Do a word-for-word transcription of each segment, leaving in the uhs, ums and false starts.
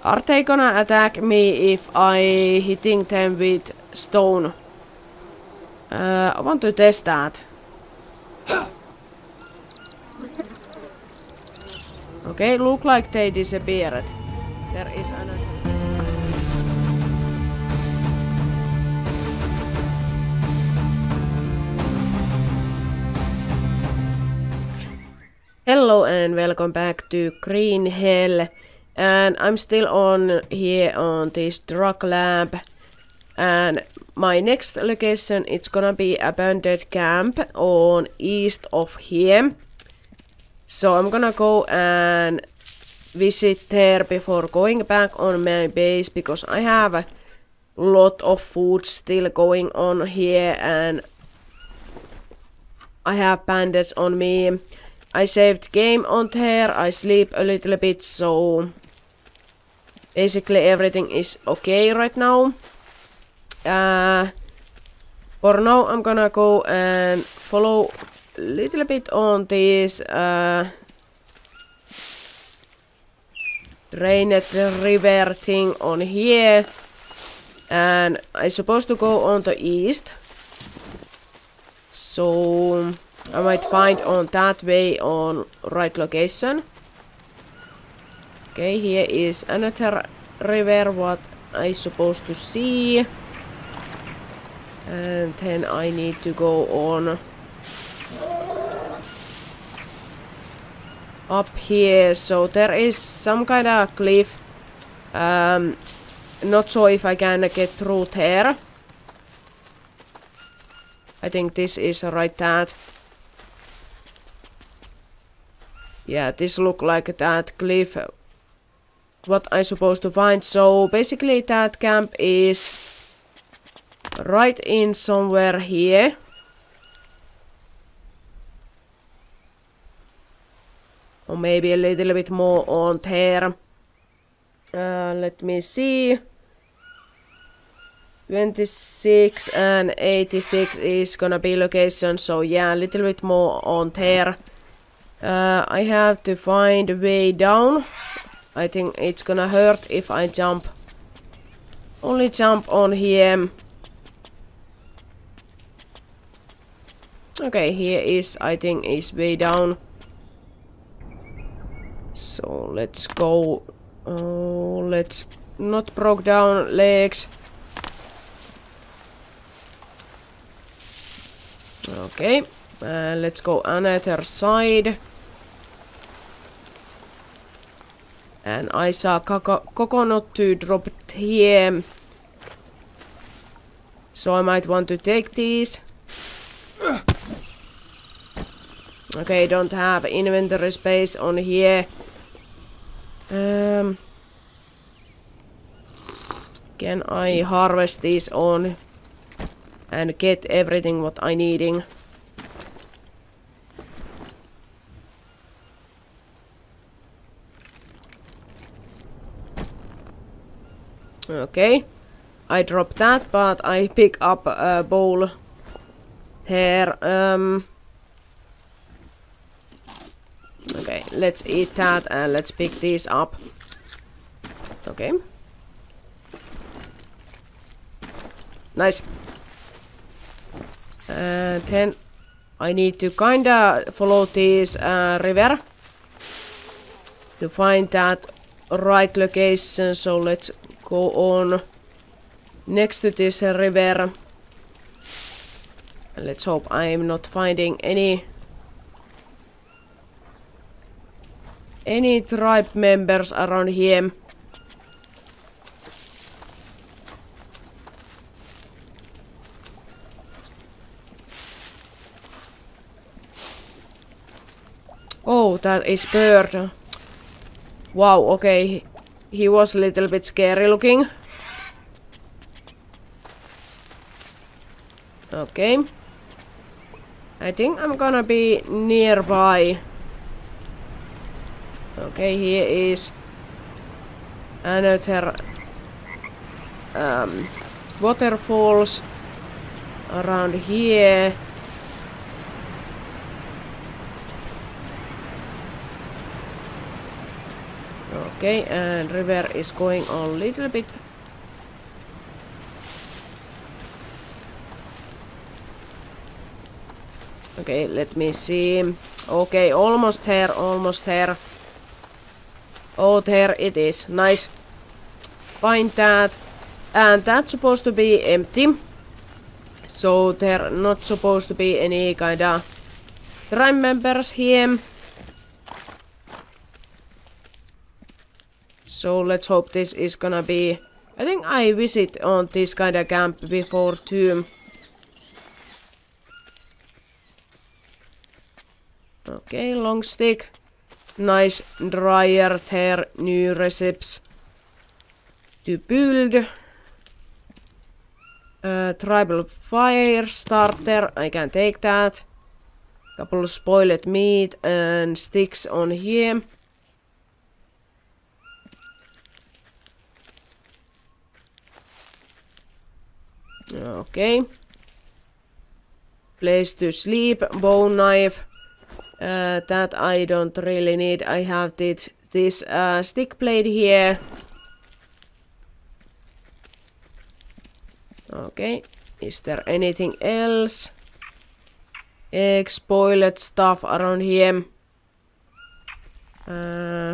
Are they gonna attack me if I hitting them with stone? Uh, I want to test that. Okay, look like they disappeared. There is another. Hello and welcome back to Green Hell, and I'm still on here on this drug lab, and my next location it's gonna be abandoned camp on east of here. So I'm gonna go and visit there before going back on my base, because I have a lot of food still going on here and I have bandits on me. I saved game on there, I sleep a little bit, so basically everything is okay right now. Uh, for now I'm gonna go and follow a little bit on this uh, drained river thing on here, and I'm supposed to go on the east, so I might find on that way on right location. Okay, here is another river what I supposed to see. And then I need to go on up here. So there is some kind of cliff. Um, not sure if I can get through there. I think this is right that. Yeah, this look like that cliff. What I'm supposed to find. So basically that camp is right in somewhere here. Or maybe a little bit more on there. Uh, let me see. twenty-six and eighty-six is gonna be location. So yeah, a little bit more on there. Uh, I have to find a way down. I think it's gonna hurt if I jump. Only jump on here. Okay, here is, I think, is way down. So let's go. Oh, let's not broke down legs. Okay, uh, let's go another side. And I saw coco coconut to drop here. So I might want to take these. Okay, don't have inventory space on here. Um, can I harvest these on and get everything what I needing? Okay, I dropped that, but I pick up a bowl here. Um, okay, let's eat that and let's pick these up. Okay. Nice. And then I need to kinda follow this uh, river to find that right location, so let's go on next to this river. Let's hope I'm not finding any any tribe members around here. Oh, that is bird. Wow, okay. He was a little bit scary looking. Okay. I think I'm gonna be nearby. Okay, here is another um, waterfalls around here. Okay, and river is going a little bit. Okay, let me see. Okay, almost here, almost here. Oh, there it is. Nice. Find that. And that's supposed to be empty. So there not supposed to be any kind of tribe members here. So let's hope this is gonna be... I think I visit on this kind of camp before too. Okay, long stick. Nice dryer there, new recipes to build. Uh, tribal fire starter, I can take that. Couple of spoiled meat and sticks on here. Okay. Place to sleep, bone knife. Uh, that I don't really need. I have this, this uh, stick blade here. Okay. Is there anything else? Egg, spoiled stuff around here. Uh,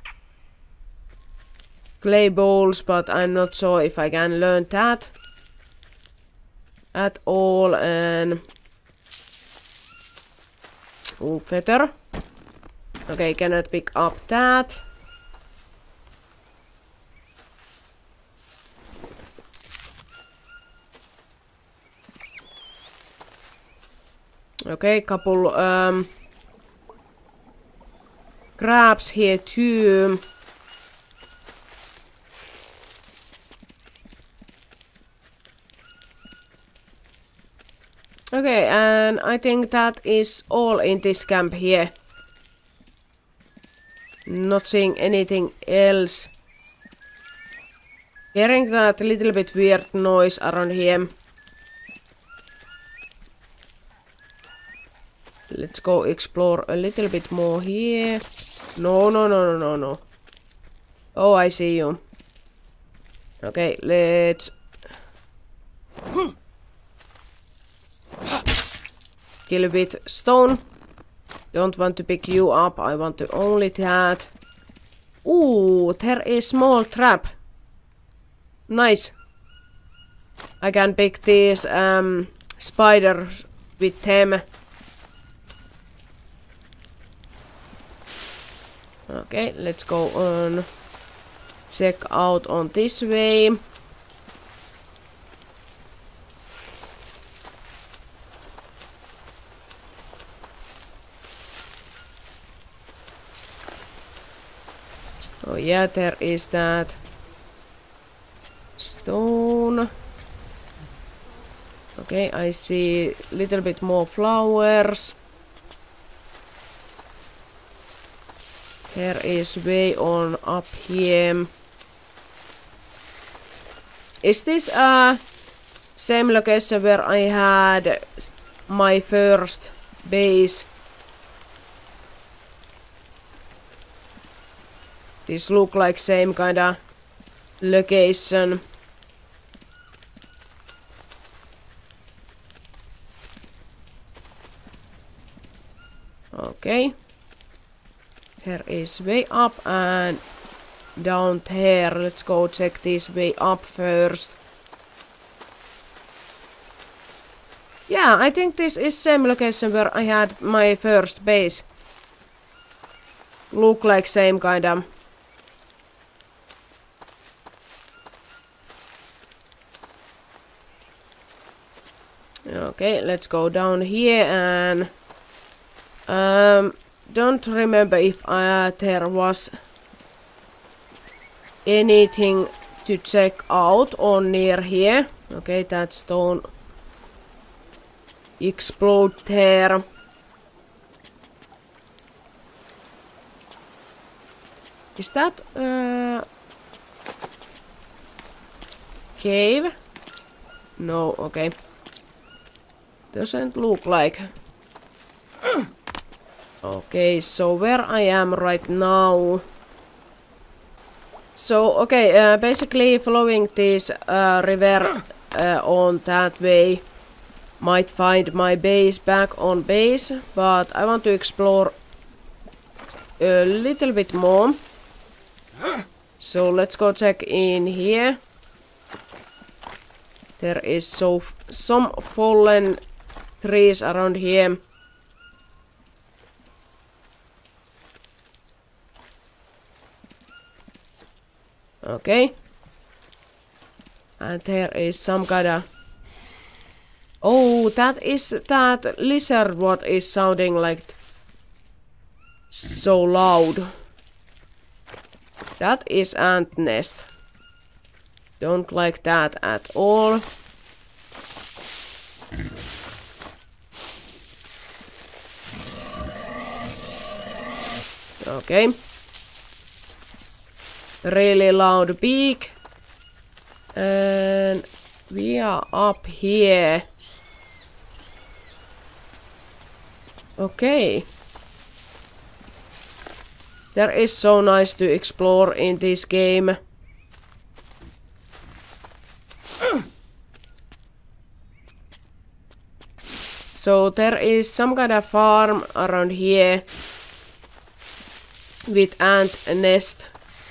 clay bowls, but I'm not sure if I can learn that at all. And ooh, feather. Okay, cannot pick up that. Okay, couple um, crabs here too. Okay, and I think that is all in this camp here. Not seeing anything else. Hearing that little bit weird noise around here. Let's go explore a little bit more here. No, no, no, no, no, no. Oh, I see you. Okay, let's... kill with stone. Don't want to pick you up, I want to only that. Ooh, there is small trap. Nice. I can pick these um, spiders with them. Okay, let's go on. Check out on this way. Oh yeah, there is that stone. Okay, I see a little bit more flowers. There is way on up here. Is this uh same location where I had my first base? This look like same kinda location. Okay. Here is way up and down there. Let's go check this way up first. Yeah, I think this is same location where I had my first base. Look like same kinda. Okay, let's go down here and um don't remember if uh, there was anything to check out on near here. Okay, that stone explode there. Is that uh, cave? No, okay. Doesn't look like. Okay, so where I am right now, So, okay, uh, basically following this uh, river uh, on that way might find my base back on base, but I want to explore a little bit more. So let's go check in here. There is so some fallen trees around here. Okay. And there is some kind of... Oh, that is that lizard what is sounding like so loud. That is ant nest. Don't like that at all. Okay. Really loud beak. And we are up here. Okay. There is so nice to explore in this game. So there is some kind of farm around here with ant nest.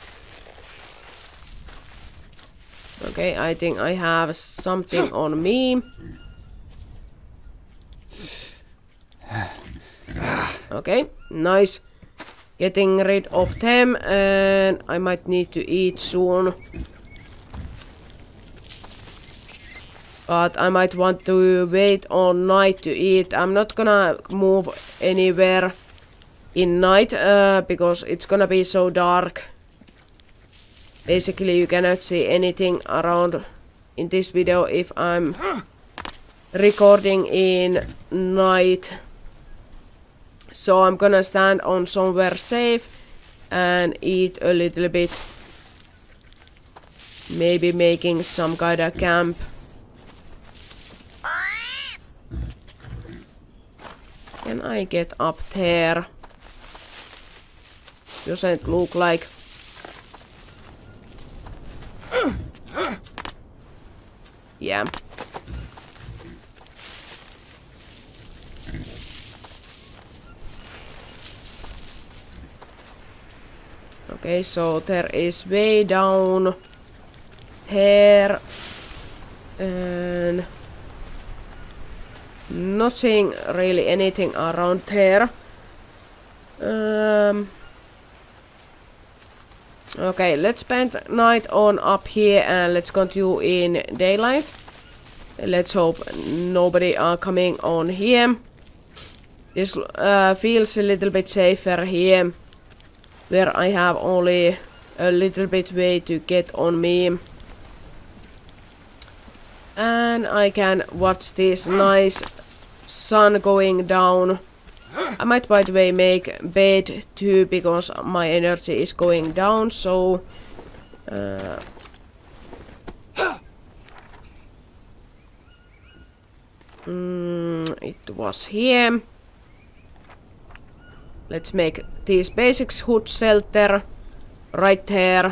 Okay, I think I have something on me. Okay, nice. Getting rid of them, and I might need to eat soon. But I might want to wait all night to eat. I'm not gonna move anywhere in night uh, because it's gonna be so dark. Basically, you cannot see anything around in this video if I'm recording in night. So I'm gonna stand on somewhere safe and eat a little bit. Maybe making some kind of camp. Can I get up there? Doesn't look like. Yeah. Okay, so there is way down here and not seeing really anything around there. Um, okay, let's spend night on up here and let's continue in daylight. Let's hope nobody are coming on here. This uh, feels a little bit safer here, where I have only a little bit way to get on me. And I can watch this nice sun going down. I might, by the way, make bed too because my energy is going down, so... Uh, mm, it was here. Let's make these basics hood shelter right there.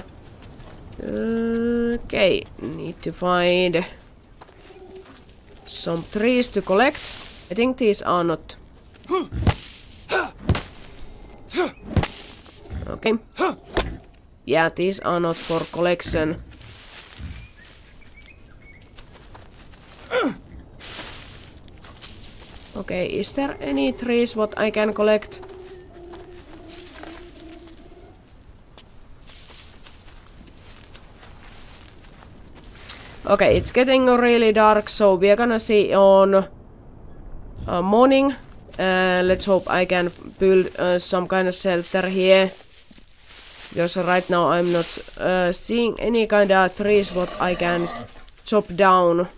Okay, need to find some trees to collect. I think these are not. Okay. Yeah, these are not for collection. Okay, is there any trees what I can collect? Okay, it's getting really dark, so we are gonna see on uh, morning. Uh, let's hope I can build uh, some kind of shelter here. Because right now I'm not uh, seeing any kind of trees what I can chop down.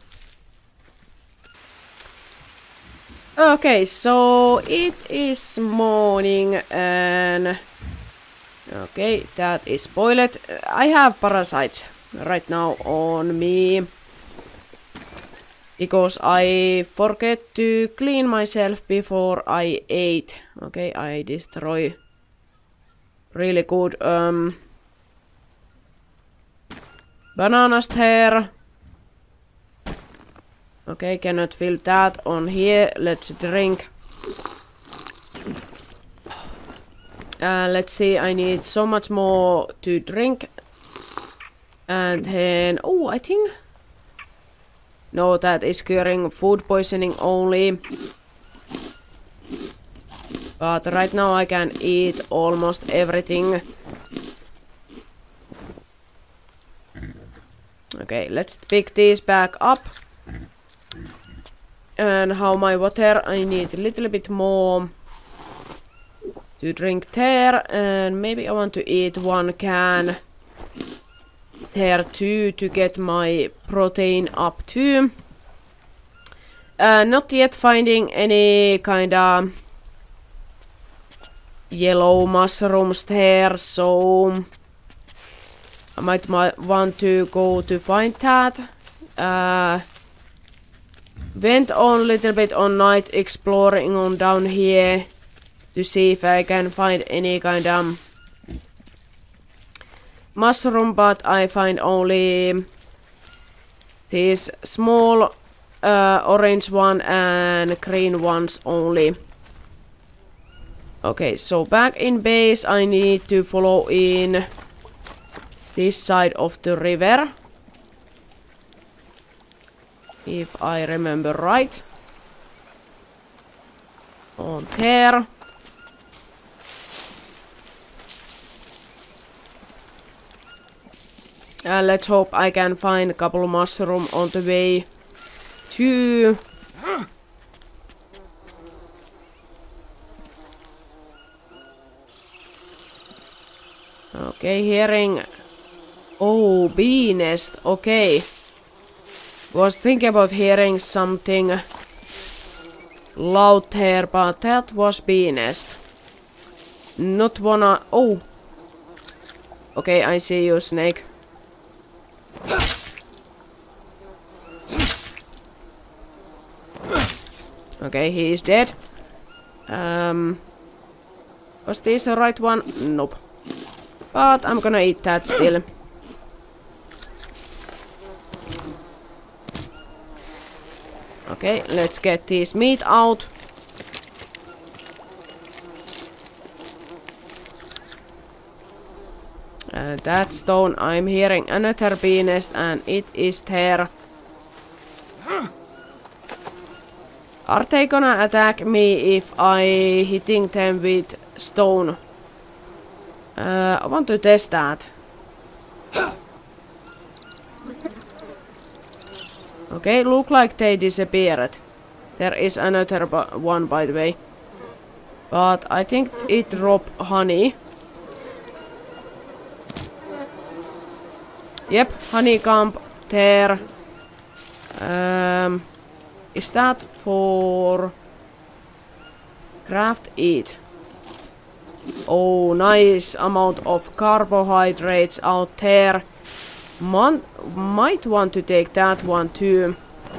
Okay, so it is morning and... Okay, that is spoiled. I have parasites right now on me. Because I forget to clean myself before I ate. Okay, I destroy really good um, Bananas here. Okay, cannot fill that on here. Let's drink. Uh, let's see, I need so much more to drink. And then, oh, I think... No, that is curing food poisoning only. But right now I can eat almost everything. Okay, let's pick these back up. And how my water, I need a little bit more to drink there. And maybe I want to eat one can there too to get my protein up too. Uh, not yet finding any kind of yellow mushrooms there, so I might want to go to find that. Uh, went on a little bit on night exploring on down here to see if I can find any kind of mushroom, but I find only these small uh, orange one and green ones only. Okay, so back in base I need to follow in this side of the river. If I remember right. On there. Uh, let's hope I can find a couple of mushrooms on the way too. Okay, hearing... Oh, bee nest, okay. Was thinking about hearing something loud here, but that was bee nest. Not wanna... Oh! Okay, I see you, snake. Okay, he is dead. Um, was this the right one? Nope. But I'm gonna eat that still. Okay, let's get this meat out. Uh, that stone, I'm hearing another bee nest and it is there. Are they gonna attack me if I hitting them with stone? Uh, I want to test that. Okay, look like they disappeared. There is another one, by the way. But I think it dropped honey. Yep, honeycomb there. Um, is that for craft eat? Oh, nice amount of carbohydrates out there. Mon might want to take that one too.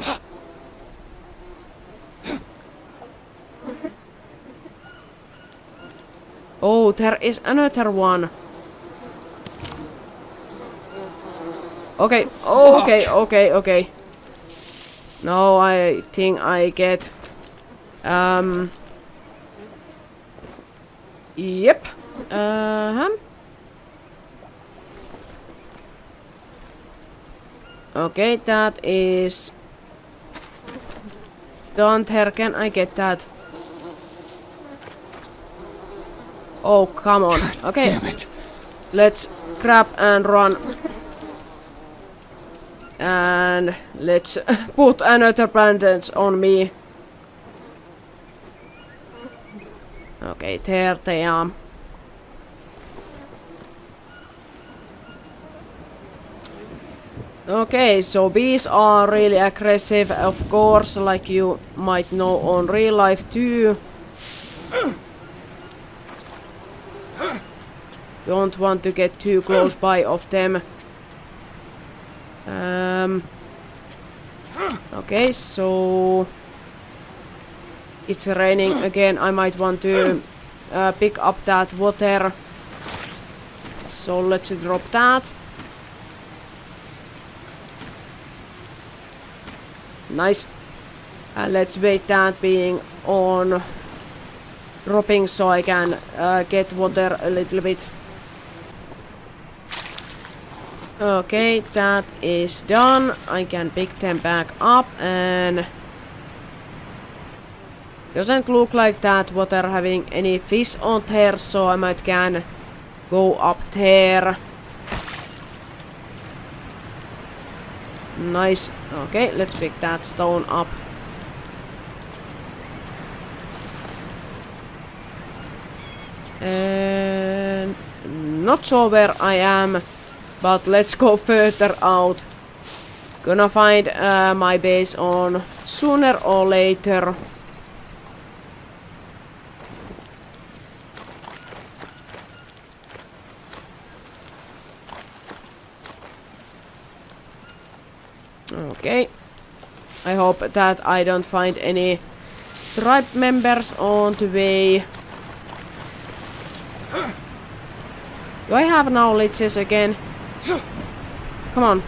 Oh, there is another one. Okay, okay, okay, okay. Now I think I get... Um... Yep. Uh-huh. Okay, that is... Don't here, can I get that? Oh, come on. Okay. Damn it. Let's grab and run. And let's put another bandage on me. Okay, there they are. Okay, so bees are really aggressive, of course, like you might know on real life too. Don't want to get too close by of them. Um, okay, so it's raining again. I might want to uh, pick up that water. So let's drop that. Nice. And let's wait that being on dropping so I can uh, get water a little bit. Okay, that is done. I can pick them back up and doesn't look like that water having any fish on there, so I might can go up there. Nice. Okay, let's pick that stone up. And not sure where I am, but let's go further out. Gonna find uh, my base on sooner or later. Okay. I hope that I don't find any tribe members on the way. Do I have now liches again? Come on.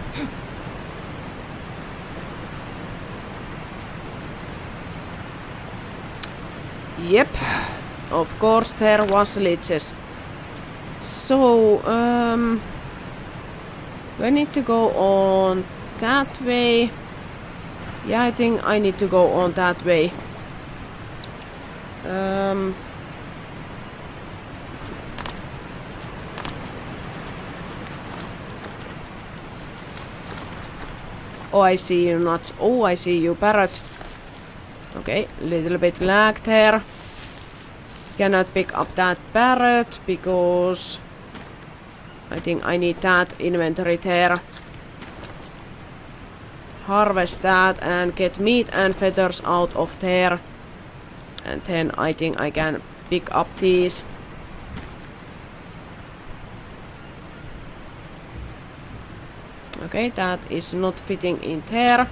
Yep. Of course there was liches. So, um... do I need to go on that way? Yeah, I think I need to go on that way. Um... Oh, I see you nuts. Oh, I see you parrot. Okay, little bit lag there. Cannot pick up that parrot because I think I need that inventory there. Harvest that and get meat and feathers out of there. And then I think I can pick up these. Okay, that is not fitting in there.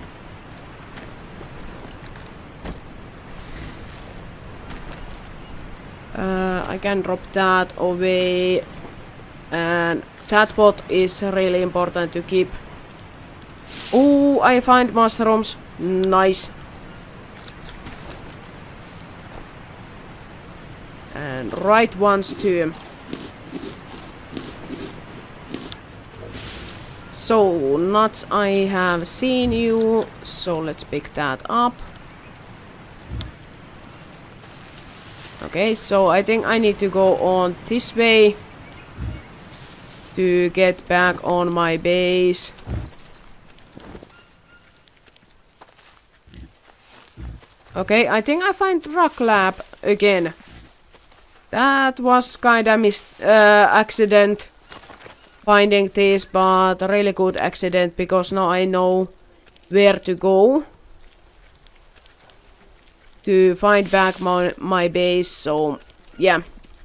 Uh, I can drop that away. And that pot is really important to keep. Oh, I find mushrooms. Nice. And right ones too. So, nuts, I have seen you, so let's pick that up. Okay, so I think I need to go on this way to get back on my base. Okay, I think I find rock lab again. That was kinda mis- uh, accident. Finding this, but a really good accident because now I know where to go to find back my, my base, so yeah.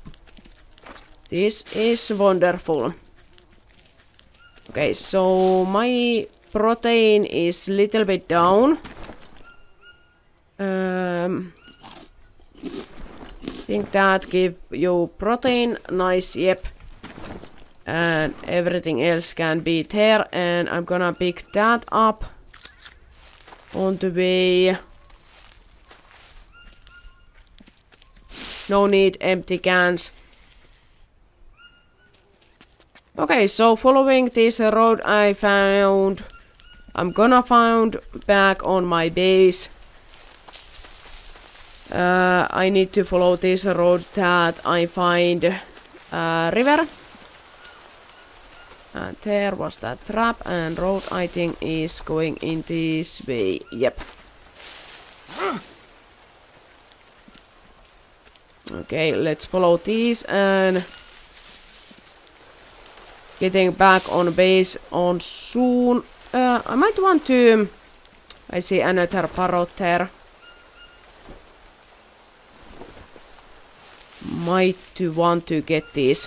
This is wonderful. Okay, so my protein is little bit down. Um, think that give you protein, nice, yep. And everything else can be there, and I'm gonna pick that up on the way. No need empty cans. Okay, so following this road I found, I'm gonna find back on my base. Uh, I need to follow this road that I find a river. And there was that trap, and road I think is going in this way. Yep. Okay, let's follow these and getting back on base on soon. Uh, I might want to. I see another parrot there. Might to want to get these.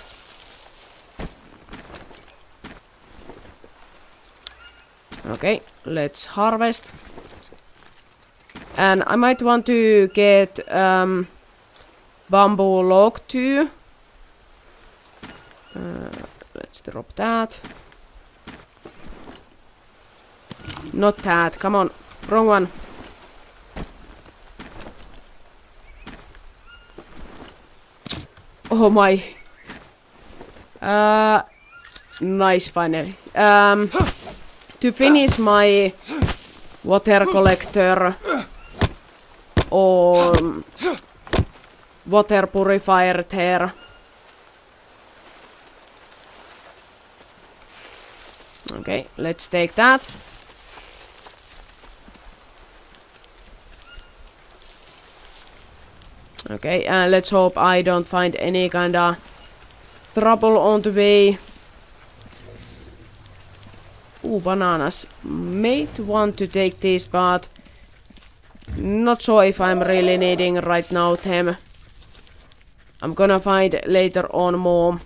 Okay, let's harvest. And I might want to get um, bamboo log too. Uh, let's drop that. Not that, come on, wrong one. Oh my. Uh, nice, finally. Um, to finish my water collector or water purifier there. Okay, let's take that. Okay, and let's hope I don't find any kinda trouble on the way. Ooh, bananas. Might want to take these, but not sure if I'm really needing right now them. I'm gonna find later on more.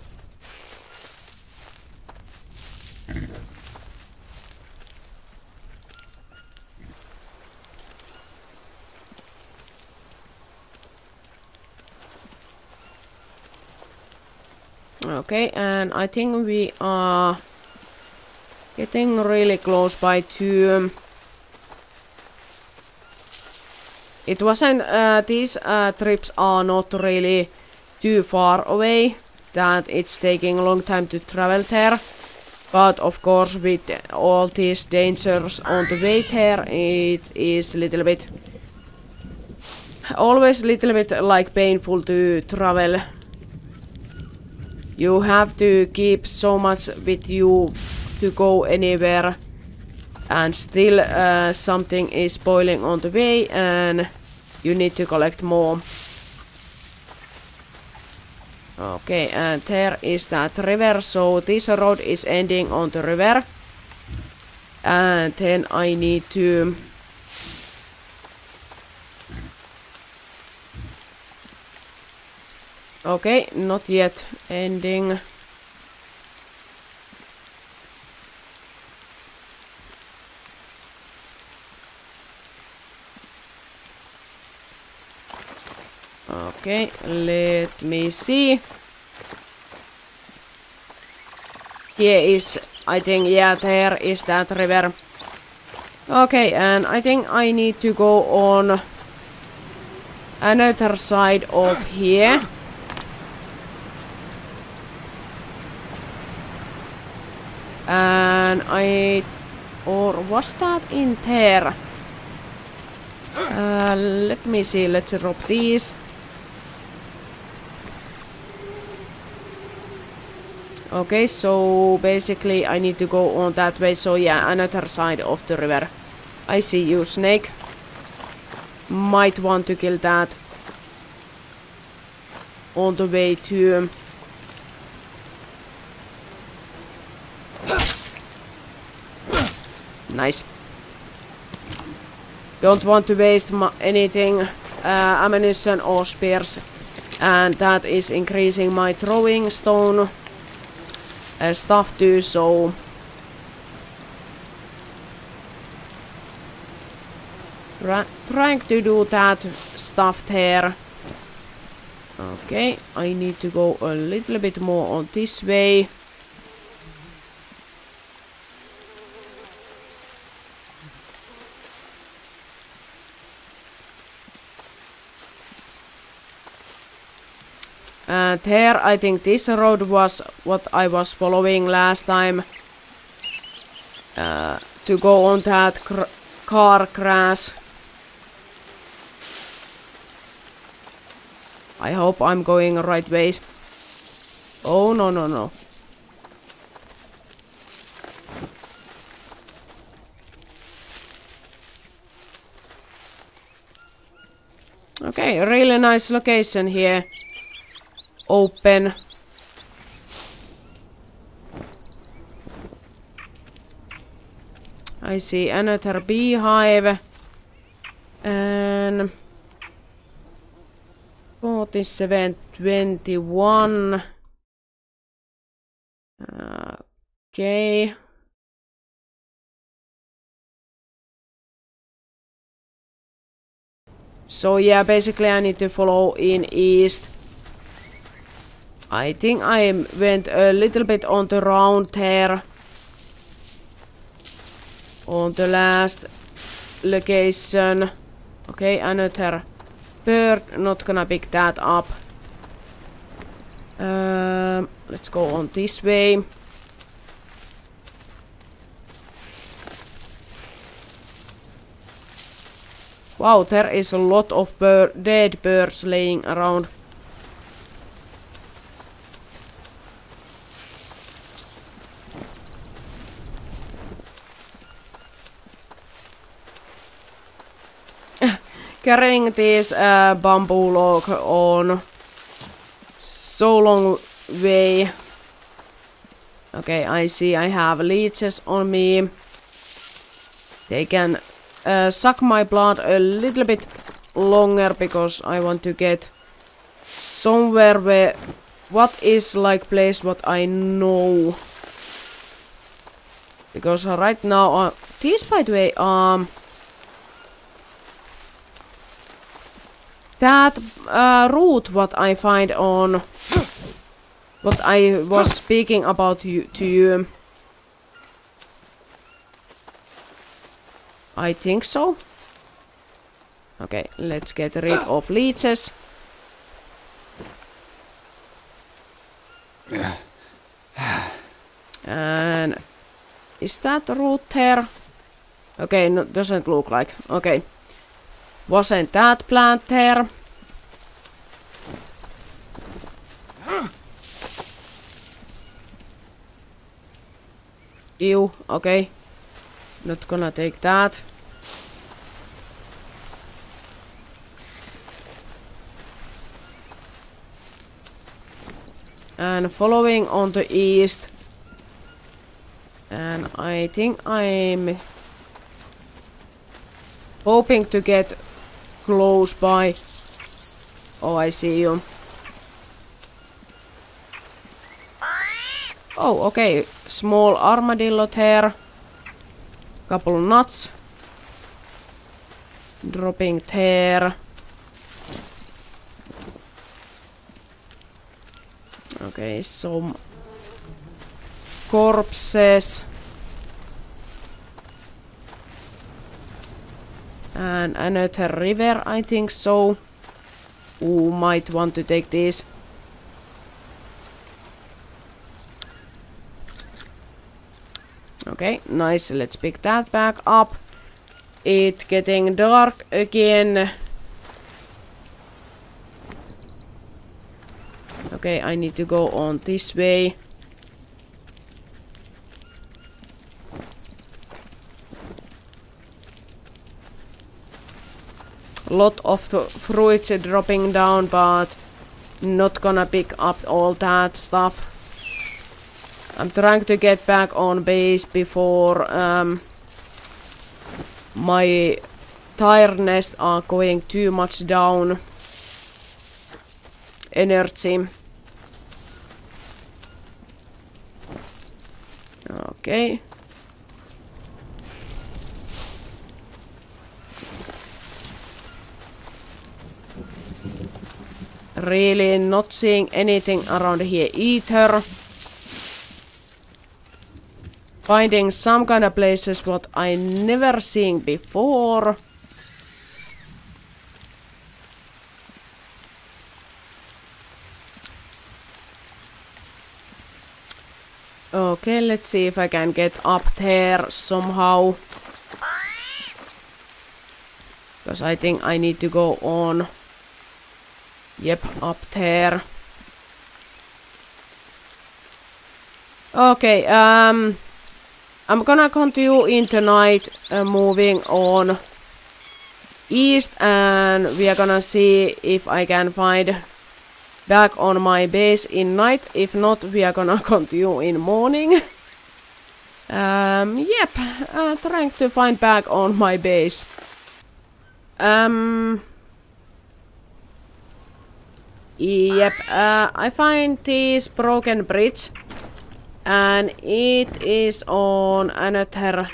Okay, and I think we are getting really close by to... It wasn't... Uh, these uh, trips are not really too far away, that it's taking a long time to travel there. But of course, with all these dangers on the way there, it is a little bit... Always a little bit like painful to travel. You have to keep so much with you to go anywhere, and still uh, something is spoiling on the way and you need to collect more. Okay, and there is that river, so this road is ending on the river. And then I need to... Okay, not yet ending. Okay, let me see. Here is, I think, yeah, there is that river. Okay, and I think I need to go on another side of here. And I... Or was that in there? Uh, let me see, let's drop these. Okay, so basically I need to go on that way, so yeah, another side of the river. I see you, snake. Might want to kill that on the way to... Nice. Don't want to waste anything, uh, ammunition or spears, and that is increasing my throwing stone uh, stuff too, so Ra trying to do that stuff there. Okay, I need to go a little bit more on this way. And here, I think this road was what I was following last time. Uh, to go on that cr car crash. I hope I'm going the right ways. Oh, no, no, no. Okay, really nice location here. Open. I see another beehive. And forty-seven twenty-one. Uh, okay. So yeah, basically I need to follow in east. I think I went a little bit on the round there. On the last location. Okay, another bird. Not gonna pick that up. Um, let's go on this way. Wow, there is a lot of bir dead birds laying around. Carrying this uh, bamboo log on so long way. Okay, I see I have leeches on me. They can uh, suck my blood a little bit longer because I want to get somewhere where what is like place what I know. Because right now, uh, this by the way, um, that uh, route what I find on what I was speaking about you, to you. I think so. Okay, let's get rid of leeches. And is that route there? Okay, no, doesn't look like. Okay. Wasn't that plant there? Ew, okay. Not gonna take that. And following on the east. And I think I'm hoping to get close by. Oh, I see you. Oh, okay. Small armadillo there. Couple nuts. Dropping there. Okay, some corpses. And another river, I think so. Ooh, might want to take this. Okay, nice. Let's pick that back up. It's getting dark again. Okay, I need to go on this way. Lot of the fruits are dropping down, but not gonna pick up all that stuff. I'm trying to get back on base before um, my tiredness are going too much down. Energy. Okay. Really not seeing anything around here either. Finding some kind of places what I never seen before. Okay, let's see if I can get up there somehow. Because I think I need to go on. Yep, up there. Okay, um... I'm gonna continue in the night, uh, moving on east, and we are gonna see if I can find back on my base in night. If not, we are gonna continue in morning. Um, yep, uh, trying to find back on my base. Um, yep, uh, I find this broken bridge. And it is on another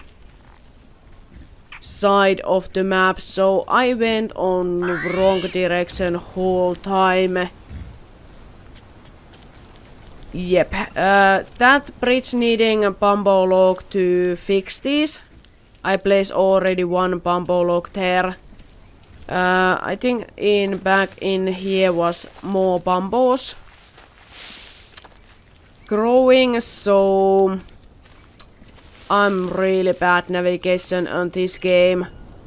side of the map, so I went on wrong direction whole time. Yep, uh, that bridge needing a bamboo log to fix this. I placed already one bamboo log there. Uh, I think in back in here was more bamboos. growing, so I'm really bad navigation on this game.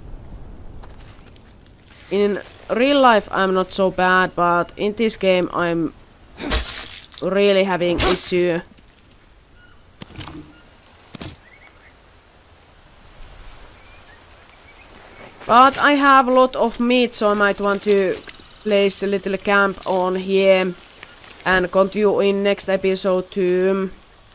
In real life I'm not so bad, but in this game I'm really having issue. But I have a lot of meat, so I might want to place a little camp on here and continue in next episode too.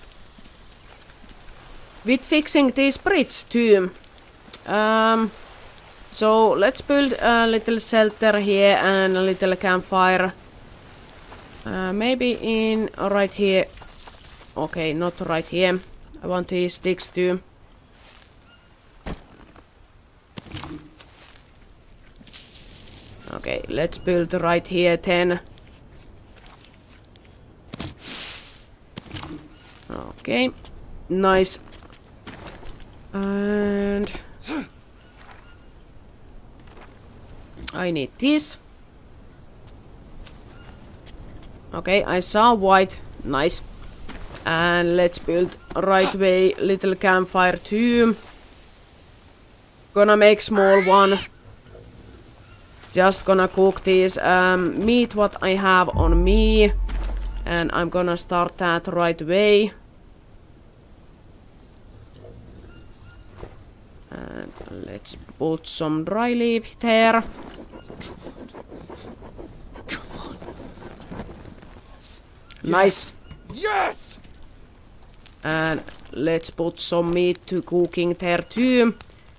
With fixing this bridge too. Um, so let's build a little shelter here and a little campfire. Uh, maybe in uh, right here. Okay, not right here. I want these sticks too. Okay, let's build right here then. Okay, nice. And I need this. Okay, I saw white. Nice. And let's build right way little campfire too. Gonna make small one. Just gonna cook this um, meat what I have on me. And I'm gonna start that right away. And let's put some dry leaf there. Come on. Nice. Yes. And let's put some meat to cooking there too.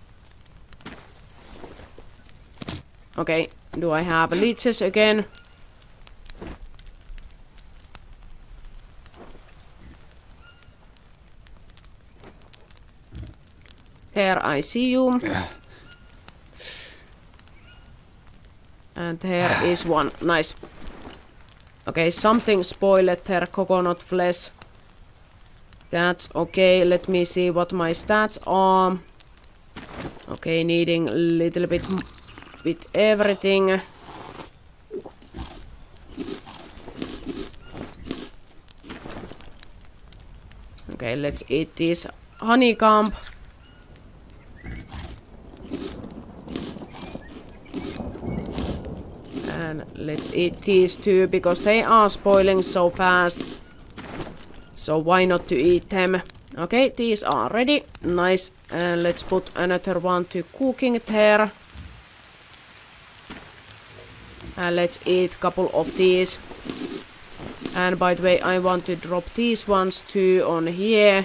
Okay, do I have leeches again? There I see you. And there is one. Nice. Okay, something spoiled their coconut flesh. That's okay. Let me see what my stats are. Okay, needing a little bit with everything. Okay, let's eat this honeycomb. And let's eat these two because they are spoiling so fast. So why not to eat them? Okay, these are ready. Nice. And let's put another one to cooking there. And let's eat a couple of these. And by the way, I want to drop these ones too on here.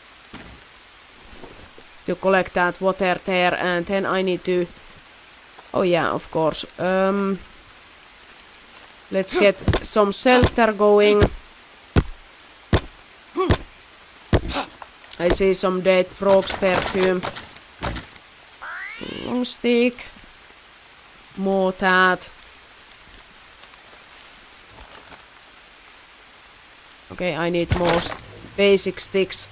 To collect that water there. And then I need to... Oh yeah, of course. Um, let's get some shelter going. I see some dead frogs there too. Long stick. More that. Okay, I need more basic sticks.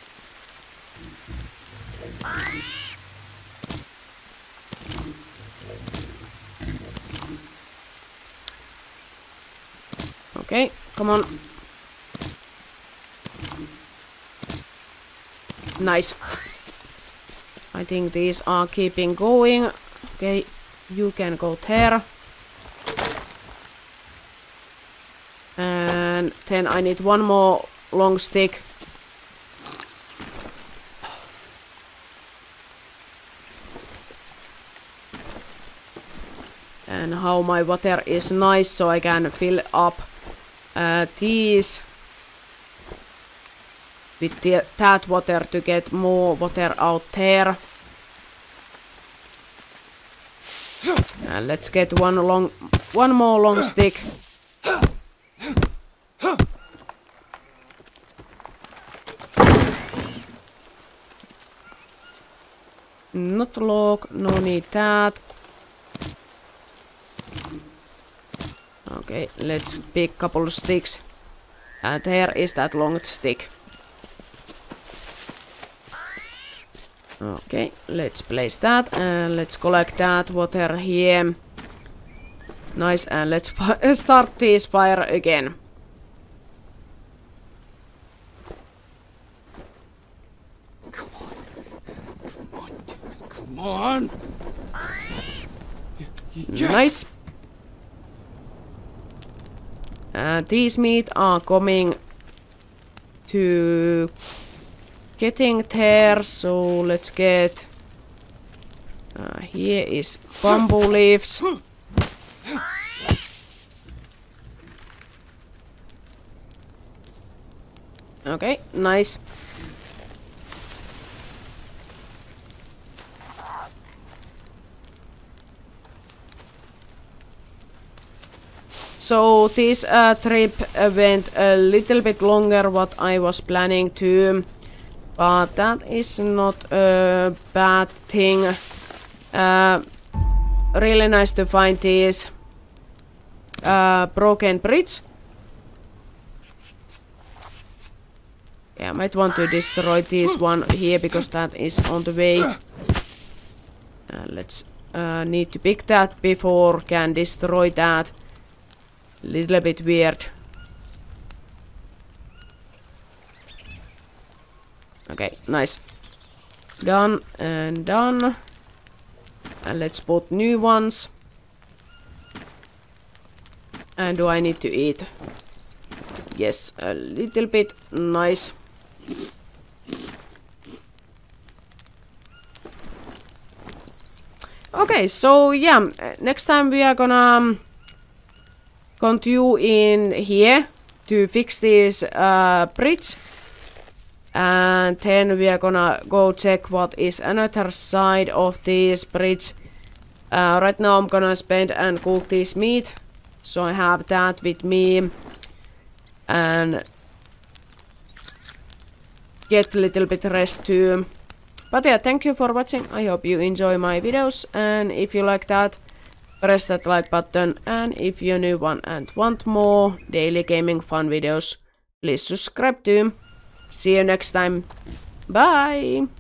Okay, come on. Nice. I think these are keeping going. Okay, you can go there. And then I need one more long stick. And how my water is nice, so I can fill up uh, these with the, that water to get more water out there. And let's get one long, one more long stick. Not log, no need that. Okay, let's pick couple of sticks. And there is that long stick. Okay, let's place that and let's collect that water here. Nice, and let's start this fire again. on. Yes. Nice. And these meat are coming to getting there, so let's get uh, here is bamboo leaves. Okay, nice. So this uh, trip uh, went a little bit longer what I was planning to, but that is not a bad thing. Uh, really nice to find this uh, broken bridge. Yeah, I might want to destroy this one here because that is on the way. Uh, let's uh, need to pick that before can destroy that. Little bit weird. Okay, nice. Done and done. And let's put new ones. And do I need to eat? Yes, a little bit. Nice. Okay, so yeah, next time we are gonna um, continue in here to fix this uh, bridge, and then we are gonna go check what is another side of this bridge. Uh, right now I'm gonna spend and cook this meat, so I have that with me and get a little bit rest too. But yeah, thank you for watching. I hope you enjoy my videos, and if you like that, press that like button, and if you're new one and want more daily gaming fun videos, please subscribe too. See you next time. Bye!